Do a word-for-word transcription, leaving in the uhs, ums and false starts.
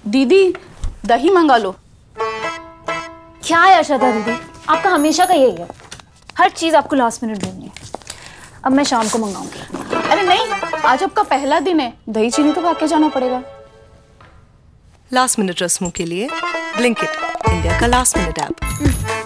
दीदी दही मंगा लो। क्या है अर्शदा दीदी, आपका हमेशा का यही है, हर चीज आपको लास्ट मिनट देनी है। अब मैं शाम को मंगाऊंगी। अरे नहीं, आज आपका पहला दिन है, दही चीनी तो खा के जाना पड़ेगा। लास्ट मिनट रस्मों के लिए ब्लिंकिट, इंडिया का लास्ट मिनट ऐप।